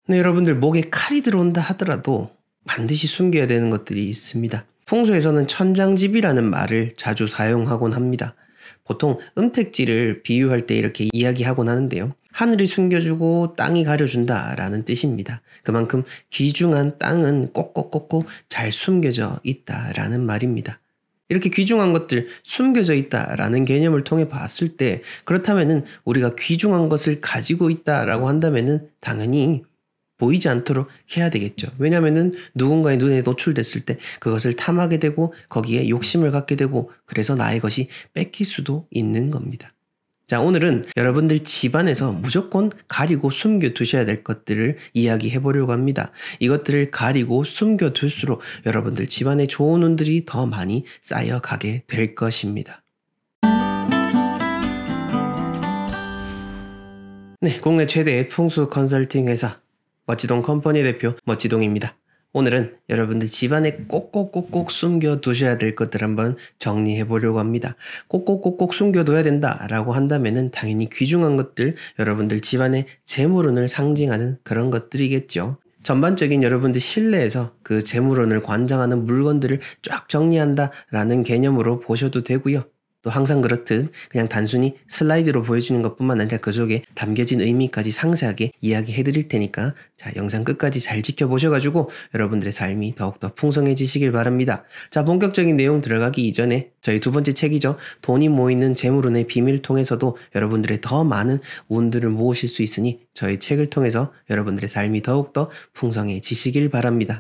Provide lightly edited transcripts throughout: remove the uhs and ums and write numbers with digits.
네, 여러분들 목에 칼이 들어온다 하더라도 반드시 숨겨야 되는 것들이 있습니다. 풍수에서는 천장집이라는 말을 자주 사용하곤 합니다. 보통 음택지를 비유할 때 이렇게 이야기하곤 하는데요. 하늘이 숨겨주고 땅이 가려준다 라는 뜻입니다. 그만큼 귀중한 땅은 꼭꼭꼭꼭 잘 숨겨져 있다 라는 말입니다. 이렇게 귀중한 것들 숨겨져 있다라는 개념을 통해 봤을 때 그렇다면은 우리가 귀중한 것을 가지고 있다라고 한다면은 당연히 보이지 않도록 해야 되겠죠. 왜냐하면은 누군가의 눈에 노출됐을 때 그것을 탐하게 되고 거기에 욕심을 갖게 되고 그래서 나의 것이 뺏길 수도 있는 겁니다. 자, 오늘은 여러분들 집안에서 무조건 가리고 숨겨 두셔야 될 것들을 이야기해 보려고 합니다. 이것들을 가리고 숨겨 둘수록 여러분들 집안에 좋은 운들이 더 많이 쌓여가게 될 것입니다. 네, 국내 최대의 풍수 컨설팅 회사 멋지동 컴퍼니 대표 멋지동입니다. 오늘은 여러분들 집안에 꼭꼭꼭꼭 숨겨두셔야 될 것들 한번 정리해 보려고 합니다. 꼭꼭꼭꼭 숨겨둬야 된다라고 한다면은 당연히 귀중한 것들, 여러분들 집안의 재물운을 상징하는 그런 것들이겠죠. 전반적인 여러분들 실내에서 그 재물운을 관장하는 물건들을 쫙 정리한다라는 개념으로 보셔도 되고요. 또 항상 그렇듯 그냥 단순히 슬라이드로 보여지는 것뿐만 아니라 그 속에 담겨진 의미까지 상세하게 이야기해 드릴 테니까 자, 영상 끝까지 잘 지켜보셔가지고 여러분들의 삶이 더욱더 풍성해지시길 바랍니다. 자, 본격적인 내용 들어가기 이전에 저희 두 번째 책이죠. 돈이 모이는 재물운의 비밀 통해서도 여러분들의 더 많은 운들을 모으실 수 있으니 저희 책을 통해서 여러분들의 삶이 더욱더 풍성해지시길 바랍니다.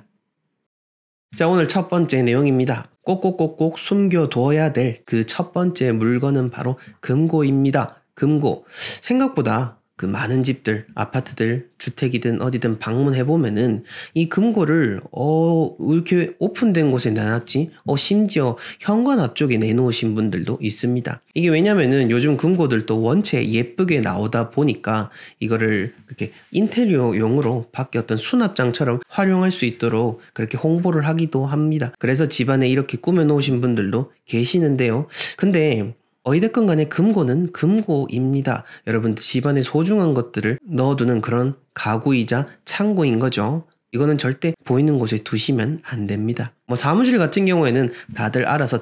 자, 오늘 첫 번째 내용입니다. 꼭꼭꼭꼭 숨겨둬야 될 그 첫 번째 물건은 바로 금고입니다. 금고. 생각보다 그 많은 집들, 아파트들, 주택이든 어디든 방문해보면은 이 금고를 이렇게 오픈된 곳에 내놨지? 심지어 현관 앞쪽에 내놓으신 분들도 있습니다. 이게 왜냐면은 요즘 금고들도 원체 예쁘게 나오다 보니까 이거를 이렇게 인테리어용으로 밖에 어떤 수납장처럼 활용할 수 있도록 그렇게 홍보를 하기도 합니다. 그래서 집안에 이렇게 꾸며놓으신 분들도 계시는데요. 근데 어찌됐건 간에 금고는 금고입니다. 여러분들 집안에 소중한 것들을 넣어두는 그런 가구이자 창고인 거죠. 이거는 절대 보이는 곳에 두시면 안 됩니다. 사무실 같은 경우에는 다들 알아서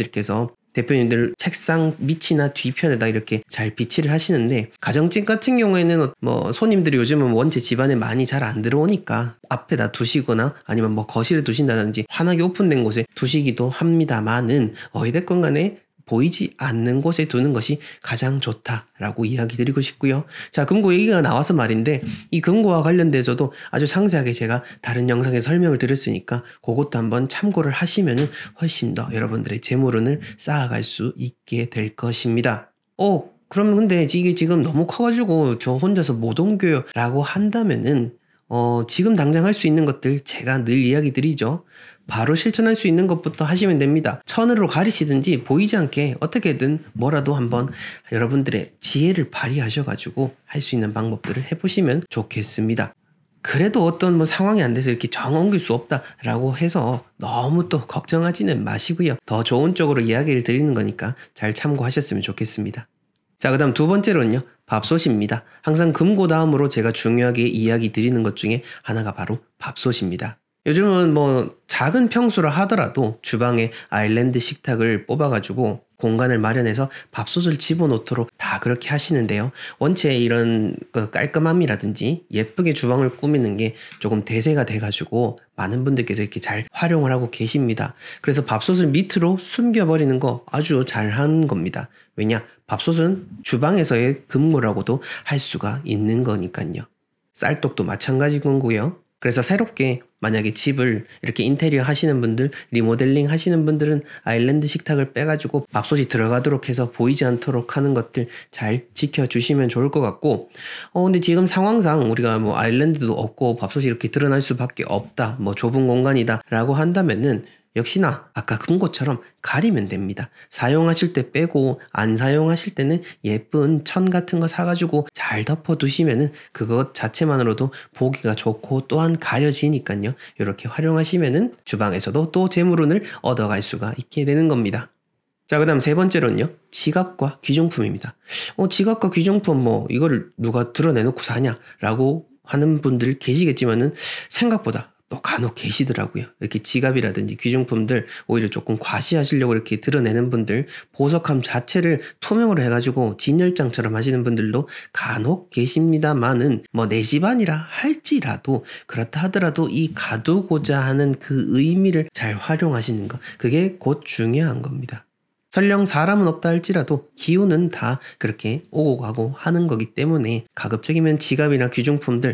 대표님들 책상 밑이나 뒤편에다 이렇게 잘 비치를 하시는데 가정집 같은 경우에는 손님들이 요즘은 원체 집안에 많이 잘 안 들어오니까 앞에다 두시거나 아니면 거실에 두신다든지 환하게 오픈된 곳에 두시기도 합니다만은 어찌됐건 간에 보이지 않는 곳에 두는 것이 가장 좋다라고 이야기 드리고 싶고요. 자, 금고 얘기가 나와서 말인데 이 금고와 관련돼서도 아주 상세하게 제가 다른 영상에 설명을 드렸으니까 그것도 한번 참고를 하시면 훨씬 더 여러분들의 재물운을 쌓아갈 수 있게 될 것입니다. 그러면 근데 이게 지금 너무 커가지고 저 혼자서 못 옮겨요 라고 한다면은 지금 당장 할 수 있는 것들 제가 늘 이야기 드리죠. 바로 실천할 수 있는 것부터 하시면 됩니다. 천으로 가리시든지 보이지 않게 어떻게든 뭐라도 한번 여러분들의 지혜를 발휘하셔가지고 할 수 있는 방법들을 해보시면 좋겠습니다. 그래도 어떤 상황이 안 돼서 이렇게 정 옮길 수 없다라고 해서 너무 또 걱정하지는 마시고요. 더 좋은 쪽으로 이야기를 드리는 거니까 잘 참고하셨으면 좋겠습니다. 자, 그 다음 두 번째로는요. 밥솥입니다. 항상 금고 다음으로 제가 중요하게 이야기 드리는 것 중에 하나가 바로 밥솥입니다. 요즘은 작은 평수라 하더라도 주방에 아일랜드 식탁을 뽑아가지고 공간을 마련해서 밥솥을 집어넣도록 다 그렇게 하시는데요. 원체 이런 깔끔함이라든지 예쁘게 주방을 꾸미는 게 조금 대세가 돼가지고 많은 분들께서 이렇게 잘 활용을 하고 계십니다. 그래서 밥솥을 밑으로 숨겨버리는 거 아주 잘한 겁니다. 왜냐? 밥솥은 주방에서의 금고라고도 할 수가 있는 거니까요. 쌀떡도 마찬가지인 거고요. 그래서 새롭게 만약에 집을 이렇게 인테리어 하시는 분들, 리모델링 하시는 분들은 아일랜드 식탁을 빼가지고 밥솥이 들어가도록 해서 보이지 않도록 하는 것들 잘 지켜주시면 좋을 것 같고 근데 지금 상황상 우리가 아일랜드도 없고 밥솥이 이렇게 드러날 수밖에 없다, 좁은 공간이다 라고 한다면은 역시나 아까 금고처럼 가리면 됩니다. 사용하실 때 빼고 안 사용하실 때는 예쁜 천 같은 거 사가지고 잘 덮어두시면은 그것 자체만으로도 보기가 좋고 또한 가려지니까요. 이렇게 활용하시면은 주방에서도 또 재물운을 얻어갈 수가 있게 되는 겁니다. 자, 그 다음 세 번째로는요. 지갑과 귀중품입니다. 지갑과 귀중품 이거를 누가 드러내놓고 사냐라고 하는 분들 계시겠지만은 생각보다 또 간혹 계시더라고요. 이렇게 지갑이라든지 귀중품들 오히려 조금 과시하시려고 이렇게 드러내는 분들, 보석함 자체를 투명으로 해가지고 진열장처럼 하시는 분들도 간혹 계십니다만은 뭐 내 집안이라 할지라도 그렇다 하더라도 이 가두고자 하는 그 의미를 잘 활용하시는 것, 그게 곧 중요한 겁니다. 설령 사람은 없다 할지라도 기운은 다 그렇게 오고 가고 하는 거기 때문에 가급적이면 지갑이나 귀중품들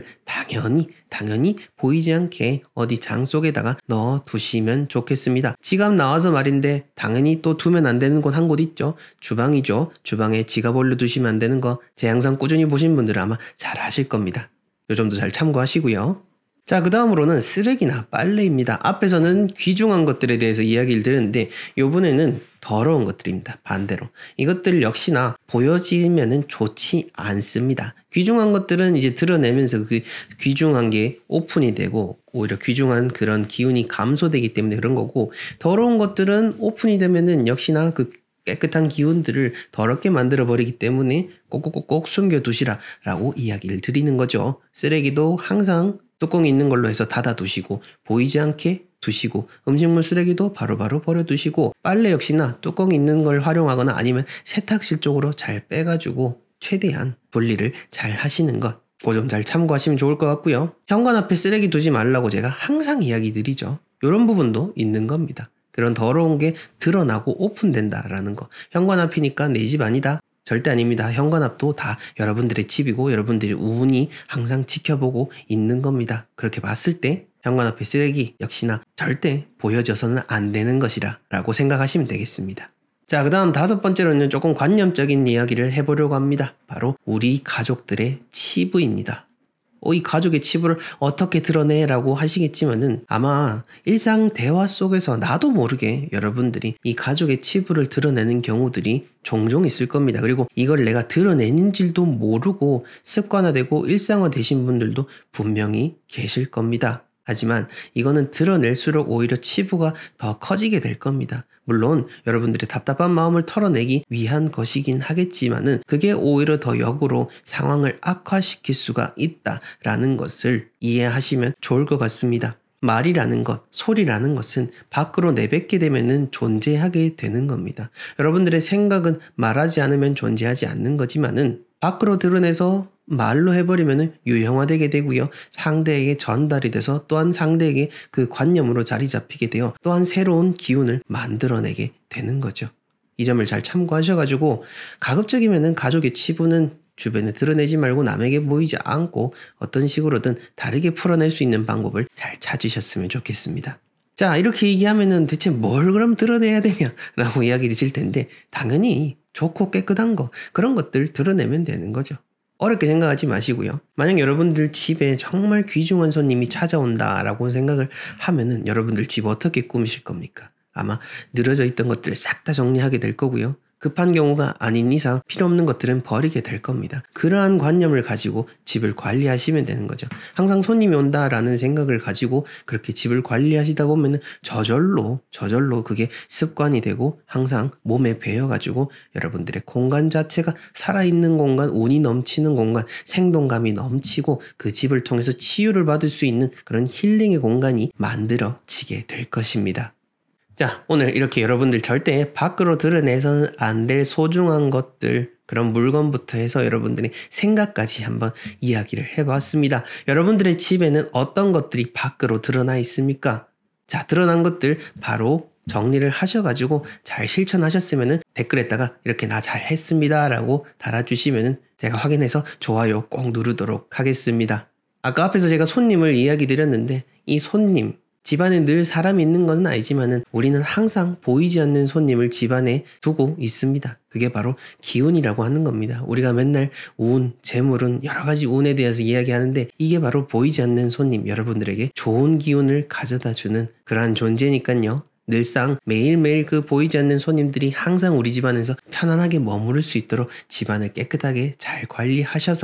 당연히 보이지 않게 어디 장 속에다가 넣어 두시면 좋겠습니다. 지갑 나와서 말인데 당연히 또 두면 안 되는 곳 한 곳 있죠. 주방이죠. 주방에 지갑 올려두시면 안 되는 거 제 영상 꾸준히 보신 분들은 아마 잘 아실 겁니다. 요 점도 잘 참고하시고요. 자, 그 다음으로는 쓰레기나 빨래입니다. 앞에서는 귀중한 것들에 대해서 이야기를 드렸는데 요번에는 더러운 것들입니다. 반대로. 이것들 역시나 보여지면은 좋지 않습니다. 귀중한 것들은 이제 드러내면서 그 귀중한 게 오픈이 되고 오히려 귀중한 그런 기운이 감소되기 때문에 그런 거고, 더러운 것들은 오픈이 되면은 역시나 그 깨끗한 기운들을 더럽게 만들어버리기 때문에 꼭꼭꼭꼭 숨겨두시라라고 이야기를 드리는 거죠. 쓰레기도 항상 뚜껑이 있는 걸로 해서 닫아두시고 보이지 않게 두시고, 음식물 쓰레기도 바로바로 버려두시고, 빨래 역시나 뚜껑이 있는 걸 활용하거나 아니면 세탁실 쪽으로 잘 빼가지고 최대한 분리를 잘 하시는 것, 그 점 잘 참고하시면 좋을 것 같고요. 현관 앞에 쓰레기 두지 말라고 제가 항상 이야기 드리죠. 이런 부분도 있는 겁니다. 그런 더러운 게 드러나고 오픈된다라는 거. 현관 앞이니까 내 집 아니다. 절대 아닙니다. 현관 앞도 다 여러분들의 집이고 여러분들이 우은히 항상 지켜보고 있는 겁니다. 그렇게 봤을 때 현관 앞의 쓰레기 역시나 절대 보여져서는 안 되는 것이라 라고 생각하시면 되겠습니다. 자, 그 다음 5번째로는 조금 관념적인 이야기를 해보려고 합니다. 바로 우리 가족들의 치부입니다. 이 가족의 치부를 어떻게 드러내? 라고 하시겠지만은 아마 일상 대화 속에서 나도 모르게 여러분들이 이 가족의 치부를 드러내는 경우들이 종종 있을 겁니다. 그리고 이걸 내가 드러내는지도 모르고 습관화되고 일상화 되신 분들도 분명히 계실 겁니다. 하지만 이거는 드러낼수록 오히려 치부가 더 커지게 될 겁니다. 물론 여러분들의 답답한 마음을 털어내기 위한 것이긴 하겠지만은 그게 오히려 더 역으로 상황을 악화시킬 수가 있다라는 것을 이해하시면 좋을 것 같습니다. 말이라는 것, 소리라는 것은 밖으로 내뱉게 되면은 존재하게 되는 겁니다. 여러분들의 생각은 말하지 않으면 존재하지 않는 거지만은 밖으로 드러내서 말로 해버리면 유형화되게 되고요. 상대에게 전달이 돼서 또한 상대에게 그 관념으로 자리 잡히게 되어 또한 새로운 기운을 만들어내게 되는 거죠. 이 점을 잘 참고하셔가지고 가급적이면 가족의 치부는 주변에 드러내지 말고 남에게 보이지 않고 어떤 식으로든 다르게 풀어낼 수 있는 방법을 잘 찾으셨으면 좋겠습니다. 자, 이렇게 얘기하면은 대체 뭘 그럼 드러내야 되냐 라고 이야기 드실 텐데 당연히 좋고 깨끗한 거, 그런 것들 드러내면 되는 거죠. 어렵게 생각하지 마시고요. 만약 여러분들 집에 정말 귀중한 손님이 찾아온다라고 생각을 하면은 여러분들 집 어떻게 꾸미실 겁니까? 아마 늘어져 있던 것들을 싹 다 정리하게 될 거고요. 급한 경우가 아닌 이상 필요 없는 것들은 버리게 될 겁니다. 그러한 관념을 가지고 집을 관리하시면 되는 거죠. 항상 손님이 온다라는 생각을 가지고 그렇게 집을 관리하시다 보면 저절로 그게 습관이 되고 항상 몸에 배어가지고 여러분들의 공간 자체가 살아있는 공간, 운이 넘치는 공간, 생동감이 넘치고 그 집을 통해서 치유를 받을 수 있는 그런 힐링의 공간이 만들어지게 될 것입니다. 자, 오늘 이렇게 여러분들 절대 밖으로 드러내서는 안 될 소중한 것들, 그런 물건부터 해서 여러분들의 생각까지 한번 이야기를 해봤습니다. 여러분들의 집에는 어떤 것들이 밖으로 드러나 있습니까? 자, 드러난 것들 바로 정리를 하셔가지고 잘 실천하셨으면 댓글에다가 이렇게 나 잘했습니다 라고 달아주시면 제가 확인해서 좋아요 꼭 누르도록 하겠습니다. 아까 앞에서 제가 손님을 이야기 드렸는데 이 손님, 집안에 늘 사람이 있는 건 아니지만은 우리는 항상 보이지 않는 손님을 집안에 두고 있습니다. 그게 바로 기운이라고 하는 겁니다. 우리가 맨날 운, 재물운, 여러 가지 운에 대해서 이야기하는데 이게 바로 보이지 않는 손님, 여러분들에게 좋은 기운을 가져다 주는 그러한 존재니까요. 늘상 매일매일 그 보이지 않는 손님들이 항상 우리 집안에서 편안하게 머무를 수 있도록 집안을 깨끗하게 잘 관리하셔서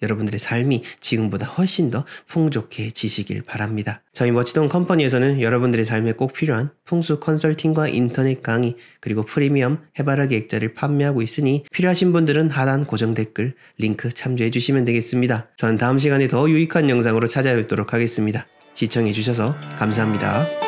여러분들의 삶이 지금보다 훨씬 더 풍족해지시길 바랍니다. 저희 멋지동 컴퍼니에서는 여러분들의 삶에 꼭 필요한 풍수 컨설팅과 인터넷 강의 그리고 프리미엄 해바라기 액자를 판매하고 있으니 필요하신 분들은 하단 고정 댓글 링크 참조해 주시면 되겠습니다. 저는 다음 시간에 더 유익한 영상으로 찾아뵙도록 하겠습니다. 시청해 주셔서 감사합니다.